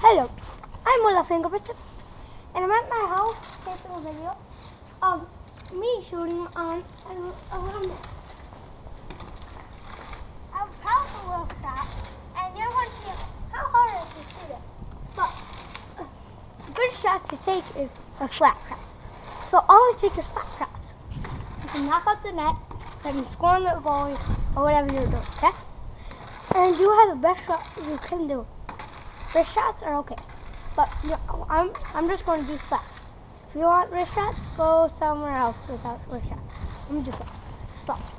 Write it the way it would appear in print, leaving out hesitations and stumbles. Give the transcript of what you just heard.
Hello, I'm Mullah Fingerprints, and I'm at my house taking a video of me shooting on a little net. I've found a little shot, and you're going to see how hard it is to shoot it. But a good shot to take is a slap shot. So always take your slap shots. You can knock out the net, then score on the volley, or whatever you're doing, okay? And you have the best shot you can do. Wrist shots are okay, but I'm just going to do slaps. If you want wrist shots, go somewhere else without wrist shots. I'm just so.